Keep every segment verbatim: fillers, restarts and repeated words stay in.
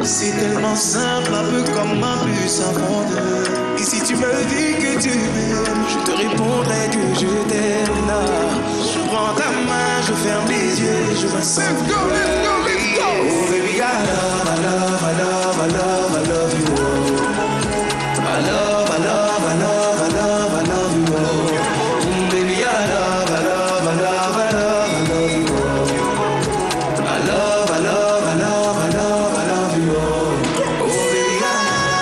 C'est tellement simple, un peu comme un bus à fondeur. Et si tu me dis que tu m'aimes, je te répondrai que je t'aime là. Je prends ta main, je ferme les yeux et je me sens. Let's go, let's go, let's go. Oh baby, I love, I love, I love, I love, I love you. Oh. I love, I love, I love, I love, I love you. Oh. Mm, baby, I love, I love, I love, I love, I love you. Oh. I love, I love, I love, I love, I love you. Oh, oh baby, I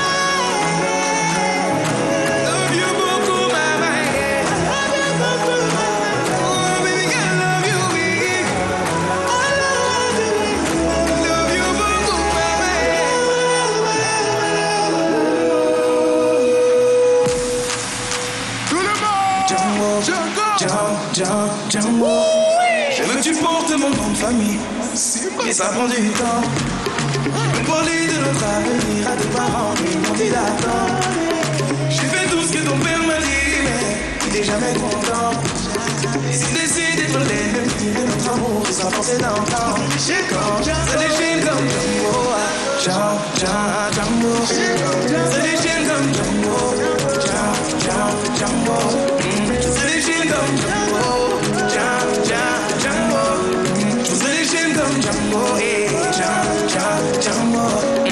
love you beaucoup, mama. Oh baby, I love you, baby. I love you, love you beaucoup, mama. Tout le monde, Django, Django, Django. Je veux que tu portes mon nom de famille. Et ça prend du temps. Je veux parler de notre avenir à tes parents qui m'ont dit d'attendre. J'ai fait tout ce que ton père m'a dit, mais il n'est jamais content. Et s'il décide d'être les mêmes de notre amour, il sera forcé d'entendre. J'ai quand ça déchaîne comme Django. Django, Django, Django. Ça déchaîne comme Django. Django, Django. Ça déchaîne comme Django. Django, Django. Ça déchaîne comme Django. Django, Django.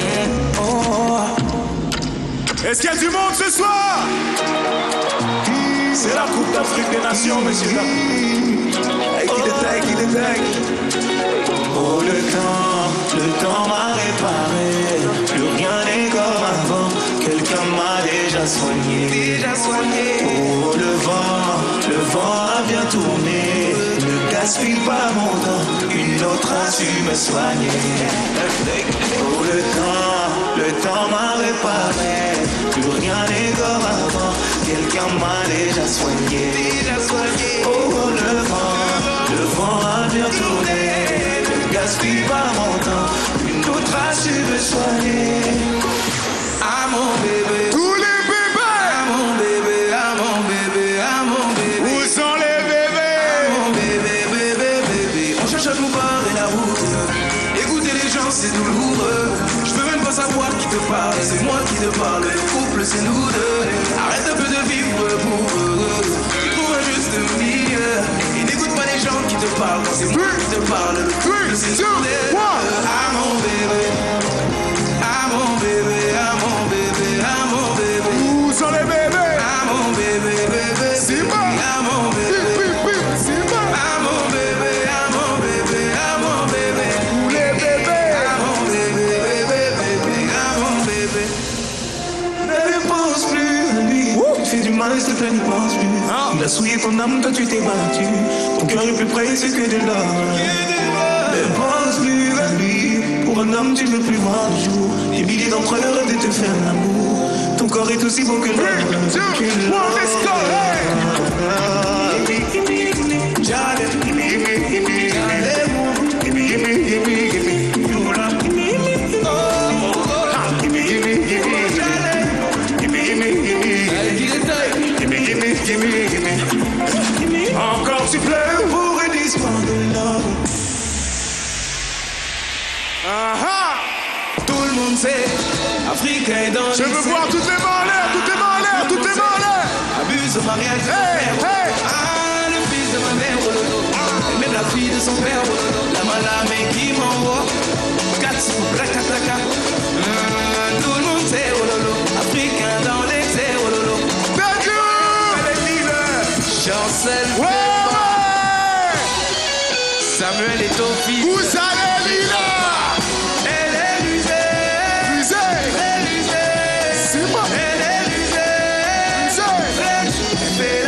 Est-ce qu'il y a du monde ce soir? C'est la Coupe d'Afrique des Nations, messieurs dames. Qui détaille, qui détaille. Oh le temps, le temps m'a réparé. Plus rien n'est comme avant. Quelqu'un m'a déjà soigné. Déjà soigné. Oh le vent, le vent a bien tourné. Ne gaspille pas mon temps. Une autre a su me soigner. Oh le temps, le temps m'a réparé. Plus rien n'est comme avant. Quelqu'un m'a déjà soigné. Déjà soigné. Oh le vent, le vent a bien tourné. Ne gaspille pas mon temps. Une autre a su me soigner. Ah mon bébé. Tous les bébés. Ah mon bébé, ah mon bébé, ah mon bébé. Où sont les bébés? Ah mon bébé, bébé, bébé. On cherche à nous barrer la route. Écouter les gens c'est douloureux. Je peux même pas savoir qui te parle. C'est moi qui te parle. Le couple c'est nous deux. Arrête un peu de vivre pour eux. Trouve un juste milieu. Et n'écoute pas les gens qui te parlent. Quand c'est moi qui te parle. Le couple c'est nous deux. Ah mon bébé. Ah mon bébé. Ah mon bébé. Ah mon bébé. Où sont les bébés? Ah mon bébé, bébé. Simba. Ah mon bébé. Bip, bip, bip, Simba. Ah mon bébé, ah mon bébé, ah mon bébé. Où les bébés? Ah mon bébé, bébé, bébé, ah mon bébé. Ne pense plus à lui. Tu te fais du mal, s'il te plaît, ne pense plus. Ah. Il a souillé ton âme, toi tu t'es battu. Ton cœur est plus précieux que de l'or. Ne pense plus à lui. Pour un homme, tu ne veux plus voir le jour. Des milliers d'entre eux rêvent de te faire l'amour. Ton corps est aussi beau que l'or. Three, two, one, let's go, hey! Encore tu pleures pour une histoire de love. Ah Tout le monde sait, Africain dans Je les veux scènes. voir toutes les mains en l'air, toutes les mains en l'air, toutes les mains en l'air! Abuse de mariage de Hey, son père. hey. Ah, le fils de ma mère, oh, lolo. Et même la fille de son père, oh, lolo. La malamé qui m'envoie Katsu, rakatraka. Hum, Tout le monde sait, oh lolo. Africain dans l'excès, oh lolo. Dadju! Chancel, Ouais, ouais! Samuel et Tofi. Où ça les Lila? Elle est rusée. Fusée! Elle est rusée. Simba! Elle est rusée. Fusée! Fais